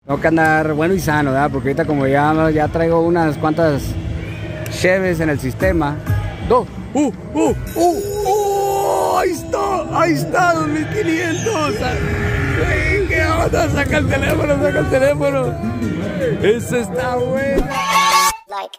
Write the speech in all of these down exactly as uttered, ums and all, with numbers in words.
Tengo que andar bueno y sano, ¿verdad? Porque ahorita como ya, ya traigo unas cuantas cheves en el sistema. ¡Dos! ¡Uh! ¡Uh! ¡Uh! ¡Uh! ¡Ahí está! ¡Ahí está! ¡dos mil quinientos! ¡Güey! ¿Qué onda? ¡Saca el teléfono! ¡Saca el teléfono! ¡Eso está bueno! Like.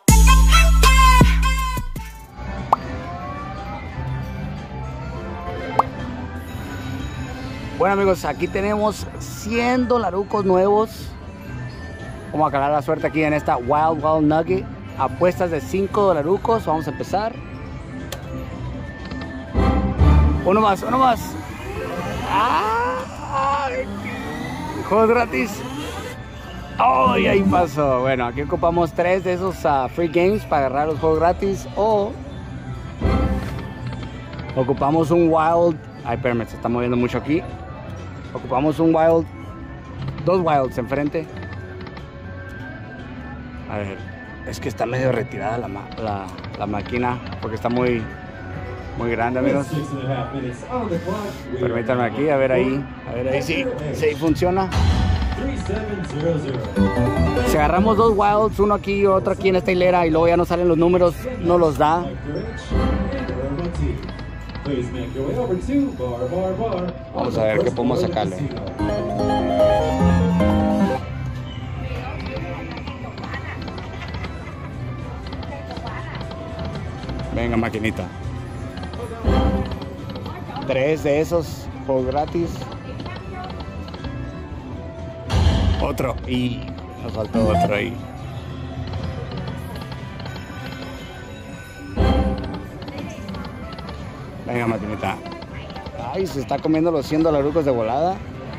Bueno amigos, aquí tenemos cien dolarucos nuevos. Vamos a calar la suerte aquí en esta Wild Wild Nugget. Apuestas de cinco dolarucos. Vamos a empezar. Uno más, uno más. ¡Ah! Juegos gratis. ¡Ay! Ahí pasó. Bueno, aquí ocupamos tres de esos uh, free games para agarrar los juegos gratis. O ocupamos un Wild. Ay, espérame, se está moviendo mucho aquí. Ocupamos un Wild. Dos Wilds enfrente. A ver, es que está medio retirada la, la, la máquina porque está muy, muy grande, amigos. Permítanme aquí, a ver ahí. A ver ahí, sí, sí funciona. Si agarramos dos Wilds, uno aquí y otro aquí en esta hilera, y luego ya no salen los números, no los da. Vamos a ver qué podemos sacarle. Venga, maquinita. Tres de esos juegos gratis. Otro. Y nos faltó otro ahí. Venga, maquinita. Ay, se está comiendo los cien dolarucos de volada.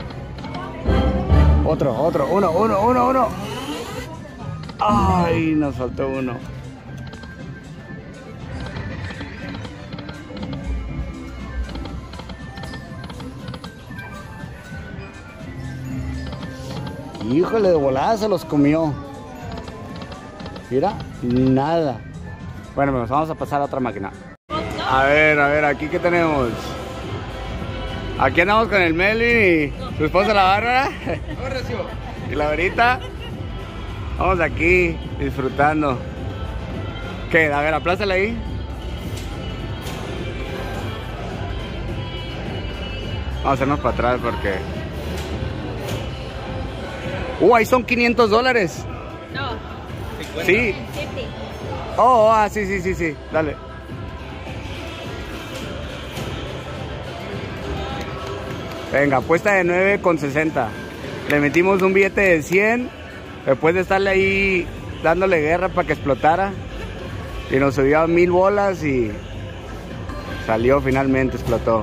Otro, otro, uno, uno, uno, uno. Ay, nos faltó uno. Híjole, de volada se los comió. Mira, nada. Bueno, pues vamos a pasar a otra máquina. A ver, a ver, aquí qué tenemos. Aquí andamos con el Melvin y su esposa la Bárbara. Y la Verita. Vamos aquí disfrutando. ¿Qué? A ver, aplázala ahí. Vamos a hacernos para atrás porque... Uh, ahí son quinientos dólares. No. Sí. Oh, ah, sí, sí, sí, sí. Dale. Venga, apuesta de nueve con sesenta. Le metimos un billete de cien. Después de estarle ahí dándole guerra para que explotara. Y nos subió a mil bolas y salió finalmente, explotó.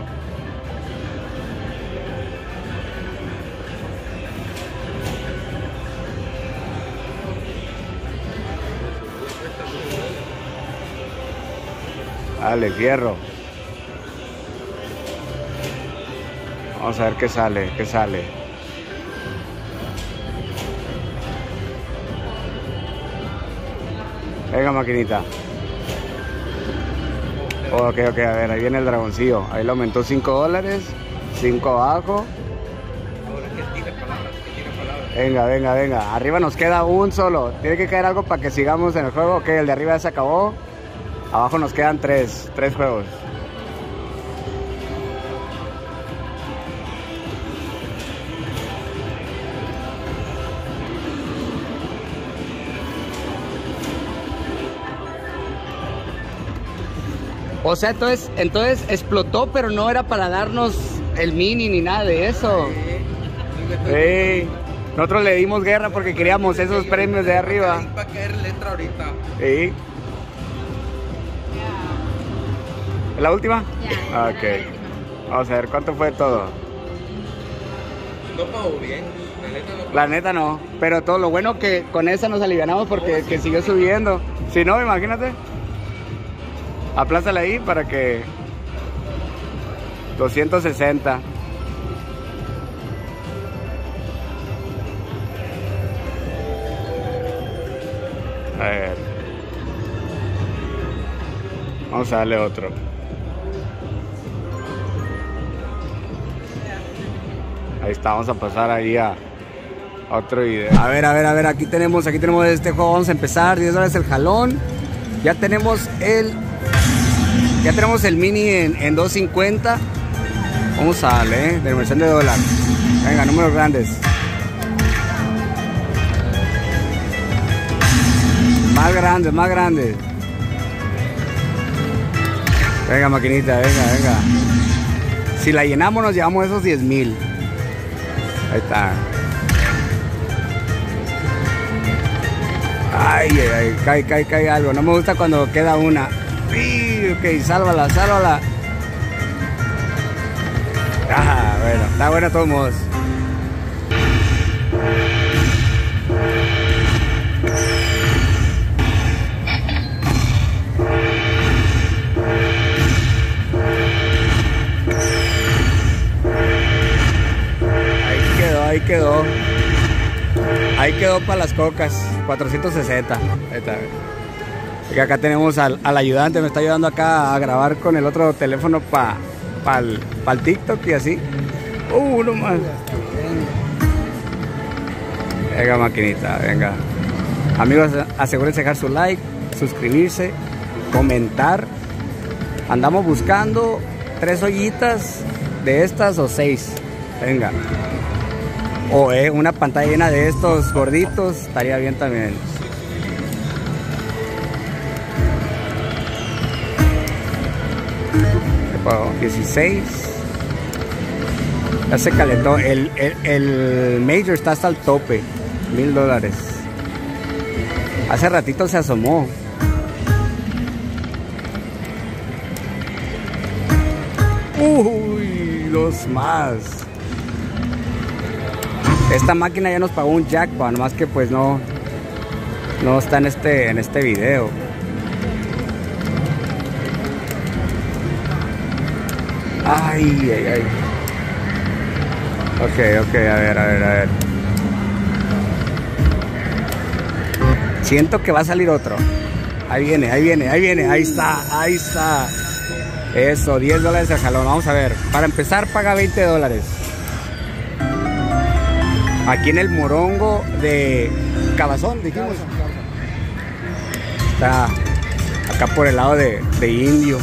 Dale, fierro. Vamos a ver qué sale, qué sale. Venga, maquinita. Ok, ok, a ver, ahí viene el dragoncillo. Ahí le aumentó cinco dólares. cinco abajo. Venga, venga, venga. Arriba nos queda un solo. Tiene que caer algo para que sigamos en el juego. Ok, el de arriba ya se acabó. Abajo nos quedan tres, tres juegos. O sea, entonces, entonces explotó, pero no era para darnos el mini ni nada de eso. Sí. Nosotros le dimos guerra porque queríamos esos premios de arriba. Para caer letra ahorita. Sí. ¿La última? Ya. Ok. Vamos a ver cuánto fue todo. No pagó bien. La neta no. La neta no. Pero todo lo bueno que con esa nos alivianamos porque que siguió subiendo. Si no, imagínate. Aplázala ahí para que... doscientos sesenta. A ver. Vamos a darle otro. Ahí está, vamos a pasar ahí a Otro video. A ver, a ver, a ver, aquí tenemos, aquí tenemos este juego. Vamos a empezar, diez dólares el jalón. Ya tenemos el, ya tenemos el mini en, en dos cincuenta. Vamos a darle, ¿eh? De inversión de dólar. Venga, números grandes. Más grandes, más grandes. Venga, maquinita, venga, venga. Si la llenamos, nos llevamos esos diez mil. Ahí está. Ay, ay, ay, cae, cae, cae algo. No me gusta cuando queda una. Sí, ok, sálvala, sálvala. Ah, bueno, está bueno de todos modos. Ahí quedó, ahí quedó. Ahí quedó para las cocas, cuatrocientos sesenta. Ahí está. Y acá tenemos al, al ayudante, me está ayudando acá a grabar con el otro teléfono para pa el, pa el TikTok y así. Uh, uno más. Venga, maquinita, venga. Amigos, asegúrense de dejar su like, suscribirse, comentar. Andamos buscando tres ollitas de estas o seis. Venga. O eh, una pantalla llena de estos gorditos, estaría bien también. dieciséis. Ya se calentó. El, el, el Major está hasta el tope. Mil dólares. Hace ratito se asomó. Uy, dos más. Esta máquina ya nos pagó un jackpot, nomás que pues no no está en este en este video. Ay, ay, ay. Ok, ok, a ver, a ver, a ver. Siento que va a salir otro. Ahí viene, ahí viene, ahí viene, ahí está, ahí está. Eso, diez dólares al jalón. Vamos a ver. Para empezar, paga veinte dólares. Aquí en el morongo de Cabazón, dijimos. Está acá por el lado de, de Indio.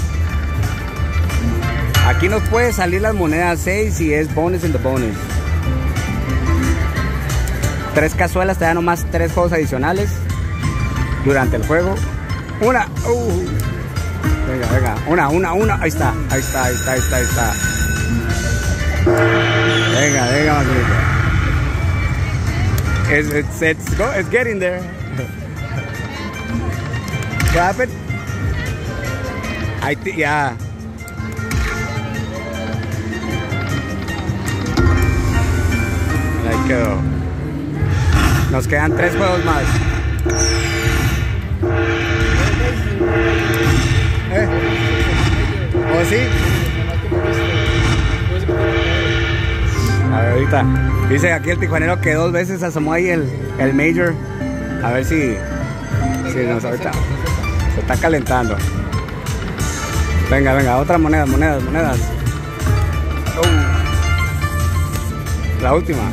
Aquí nos puede salir las monedas seis y es bonus in the bonus. Tres cazuelas, te dan nomás tres juegos adicionales durante el juego. Una, uh. Venga, venga, una, una, una. Ahí está, ahí está, ahí está, ahí está, ahí está. Venga, venga, maquinita. It's, it's, it's, go, it's getting there. What happened? I think, yeah. Ahí quedó. Nos quedan tres juegos más. ¿Eh? ¿O sí? A ver, ahorita. Dice aquí el tijuanero que dos veces asomó ahí el, el Major. A ver si, si nos ahorita se está calentando. Venga, venga, otras monedas, monedas, monedas. Uh. La última.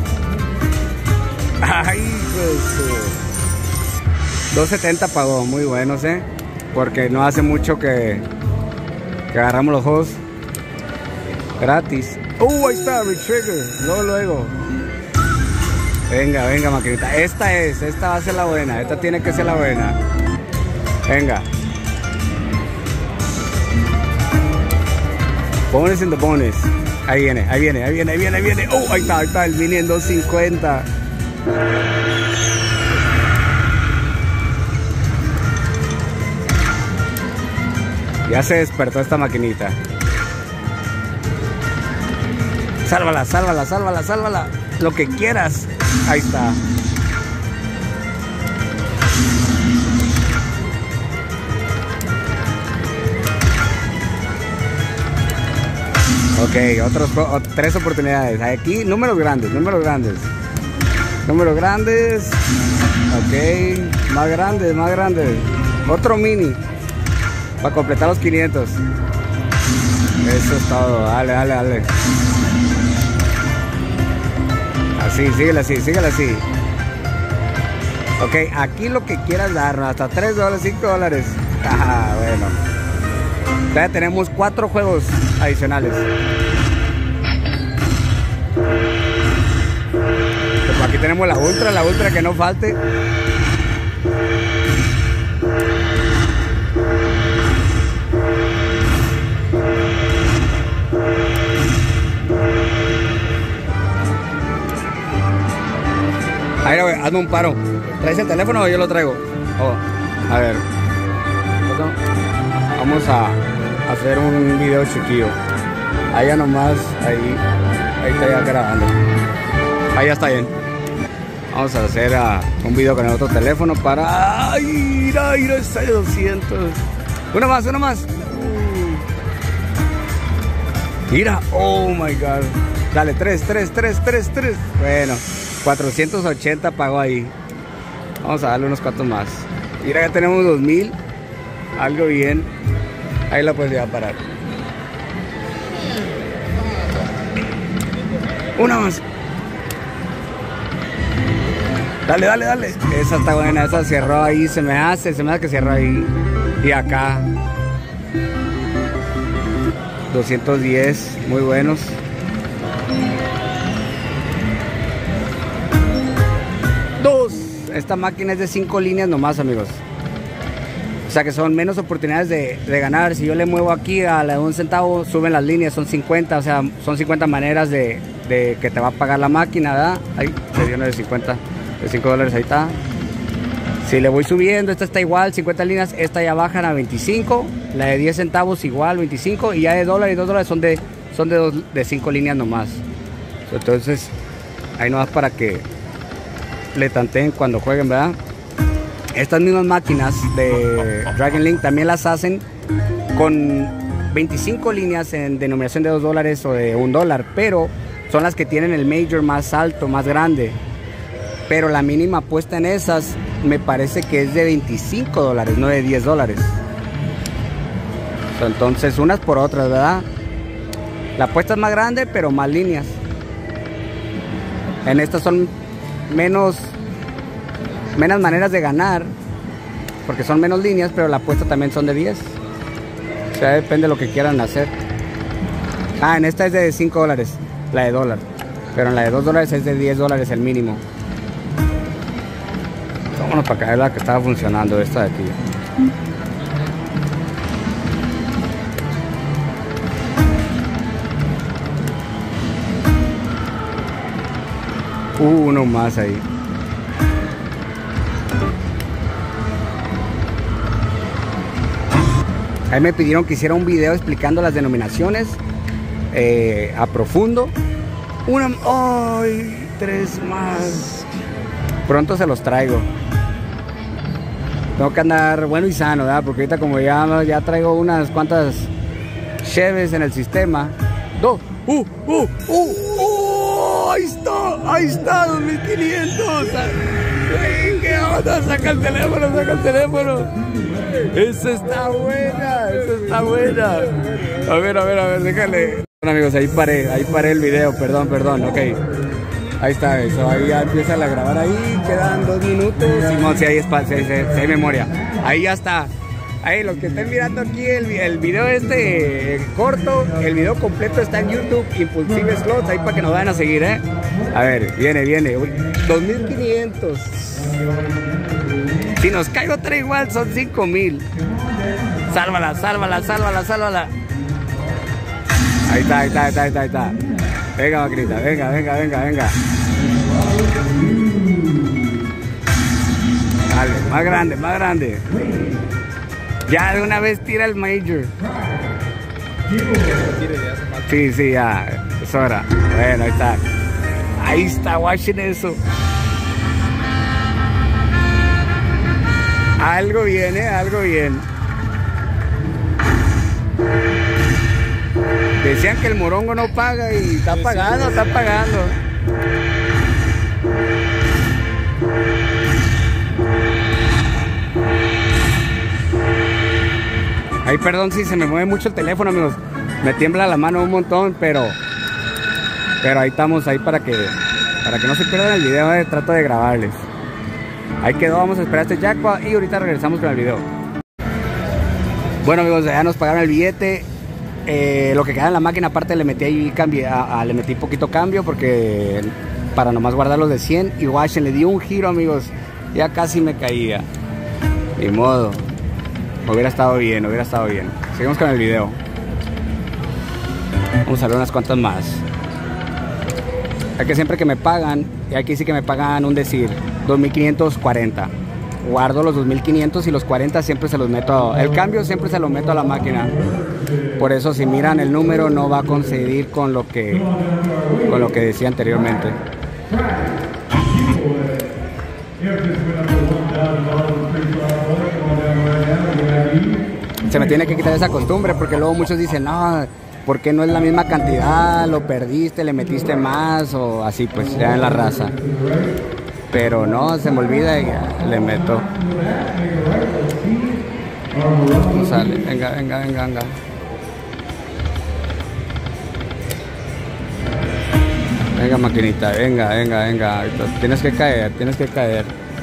Ay, pues. dos setenta pagó, muy buenos, eh. Porque no hace mucho que, que agarramos los juegos gratis. Uh, ahí está, retrigger. Luego, luego. Venga, venga, maquinita. Esta es, esta va a ser la buena. Esta tiene que ser la buena. Venga. Bonus in the bonus. Ahí viene, ahí viene, ahí viene, ahí viene, ahí viene. Oh, ahí está, ahí está el mini en dos cincuenta. Ya se despertó esta maquinita. Sálvala, sálvala, sálvala, sálvala. Lo que quieras. Ahí está. Ok, otros, tres oportunidades. Aquí, números grandes, números grandes. Números grandes. Ok, más grandes, más grandes. Otro mini. Para completar los quinientos. Eso es todo. Dale, dale, dale. A Así, síguela así, síguela así. Ok, aquí lo que quieras dar, hasta tres dólares, cinco dólares. Ah, bueno. Ya tenemos cuatro juegos adicionales. Pues aquí tenemos la ultra, la ultra que no falte. Ahí, hazme un paro. ¿Traes el teléfono o yo lo traigo? Oh, a ver. Vamos a hacer un video chiquillo. Allá nomás, ahí, ahí está ya grabando. Ahí ya está bien. Vamos a hacer uh, un video con el otro teléfono para... ¡Ay! Mira, mira, está de doscientos. Una más, una más. Mira, oh my god. Dale, tres, tres, tres, tres, tres. Bueno, cuatrocientos ochenta pagó ahí. Vamos a darle unos cuantos más. Mira, ya tenemos dos mil. Algo bien. Ahí la puedes llevar a parar. Una más. Dale, dale, dale. Esa está buena, esa cerró ahí. Se me hace, se me hace que cerró ahí. Y acá doscientos diez, muy buenos. Dos. Esta máquina es de cinco líneas nomás, amigos. O sea que son menos oportunidades de, de ganar. Si yo le muevo aquí a la de un centavo, suben las líneas, son cincuenta. O sea, son cincuenta maneras de, de que te va a pagar la máquina, ¿verdad? Ahí, se dio una de cincuenta, de cinco dólares, ahí está. Si le voy subiendo, esta está igual, cincuenta líneas, esta ya bajan a veinticinco. La de diez centavos igual, veinticinco. Y ya de dólar y dos dólares son de, son de, dos, de cinco líneas nomás. Entonces, ahí nomás para que le tanteen cuando jueguen, ¿verdad? Estas mismas máquinas de Dragon Link también las hacen con veinticinco líneas en denominación de dos dólares o de un dólar, pero son las que tienen el major más alto, más grande. Pero la mínima apuesta en esas me parece que es de veinticinco dólares, no de diez dólares. Entonces, unas por otras, ¿verdad? La apuesta es más grande, pero más líneas. En estas son menos... menos maneras de ganar, porque son menos líneas, pero la apuesta también son de diez. O sea, depende de lo que quieran hacer. Ah, en esta es de cinco dólares, la de dólar. Pero en la de dos dólares es de diez dólares el mínimo. Vámonos para acá, es la que estaba funcionando, esta de aquí. Uh, uno más ahí. Ahí me pidieron que hiciera un video explicando las denominaciones eh, a profundo. Una... ¡Ay! Tres más. Pronto se los traigo. Tengo que andar bueno y sano, ¿verdad? Porque ahorita como ya, ya traigo unas cuantas cheves en el sistema. ¡Dos! ¡Uh! ¡Uh! ¡Uh! ¡Uh! ¡Ahí está! ¡Ahí está! ¡dos mil quinientos! ¿Qué onda? Saca el teléfono, saca el teléfono. Esa está buena, esa está buena. A ver, a ver, a ver, déjale. Bueno, amigos, ahí paré, ahí paré el video, perdón, perdón, ok. Ahí está eso, ahí ya empieza a grabar ahí, quedan dos minutos. Simón, si hay espacio, si hay, si hay memoria. Ahí ya está. Ahí, los que estén mirando aquí el, el video este eh, corto, el video completo está en YouTube, Impulsive Slots, ahí para que nos vayan a seguir, ¿eh? A ver, viene, viene. Uy, dos mil quinientos. Si nos cae otra igual, son cinco mil. Sálvala, sálvala, sálvala, sálvala. Ahí está, ahí está, ahí está, ahí está, ahí está. Venga, maquinita, venga, venga, venga, venga. Dale, más grande, más grande. Ya de una vez tira el major. Sí, sí, ya. Es hora. Bueno, ahí está. Ahí está, watchen eso. Algo bien, ¿eh? Algo bien. Decían que el morongo no paga y está pagando, está pagando. Ay, perdón si se me mueve mucho el teléfono, amigos. Me tiembla la mano un montón, pero... Pero ahí estamos, ahí para que... Para que no se pierdan el video, eh, trato de grabarles. Ahí quedó, vamos a esperar este jackpot y ahorita regresamos con el video. Bueno amigos, ya nos pagaron el billete. Eh, lo que queda en la máquina, aparte le metí ahí cambio, a, a, le metí poquito cambio porque para nomás guardar los de cien. Y watchen, le di un giro amigos, ya casi me caía. Ni modo, hubiera estado bien, hubiera estado bien. Seguimos con el video. Vamos a ver unas cuantas más. Es que siempre que me pagan, y aquí sí que me pagan un decir, dos mil quinientos cuarenta. Guardo los dos mil quinientos y los cuarenta siempre se los meto, a, el cambio siempre se lo meto a la máquina. Por eso si miran el número no va a coincidir con lo que, con lo que decía anteriormente. Se me tiene que quitar esa costumbre porque luego muchos dicen, no, ¿por qué no es la misma cantidad? Lo perdiste, le metiste más o así, pues ya en la raza. Pero no, se me olvida y ya, le meto. ¿Cómo sale? Venga, venga, venga, venga. Venga maquinita, venga, venga, venga. Tienes que caer, tienes que caer.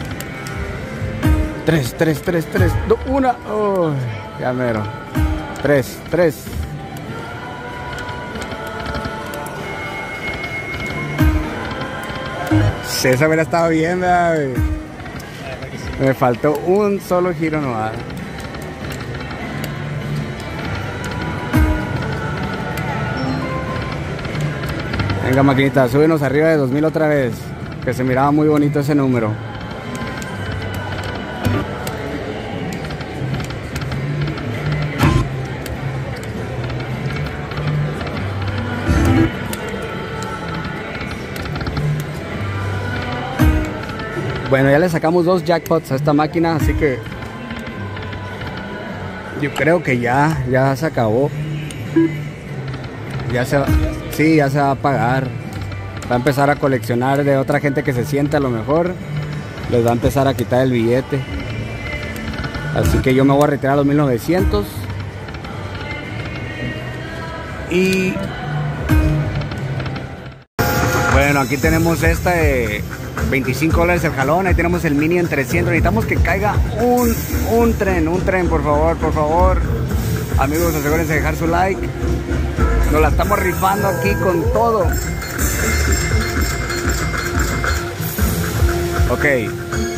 Tres, tres, tres, tres, dos, una. Oh, ya mero. Tres, tres. Esa hubiera estado bien, ¿verdad? Me faltó un solo giro nomás. Venga maquinita, súbenos arriba de dos mil otra vez, que se miraba muy bonito ese número. Bueno, ya le sacamos dos jackpots a esta máquina, así que yo creo que ya, ya se acabó. Ya se va, sí, ya se va a pagar. Va a empezar a coleccionar de otra gente que se siente a lo mejor. Les va a empezar a quitar el billete. Así que yo me voy a retirar a los mil novecientos. Y bueno, aquí tenemos esta de veinticinco dólares el jalón. Ahí tenemos el mini en trescientos. Necesitamos que caiga un, un tren, un tren, por favor, por favor. Amigos, asegúrense de dejar su like. Nos la estamos rifando aquí con todo. Ok.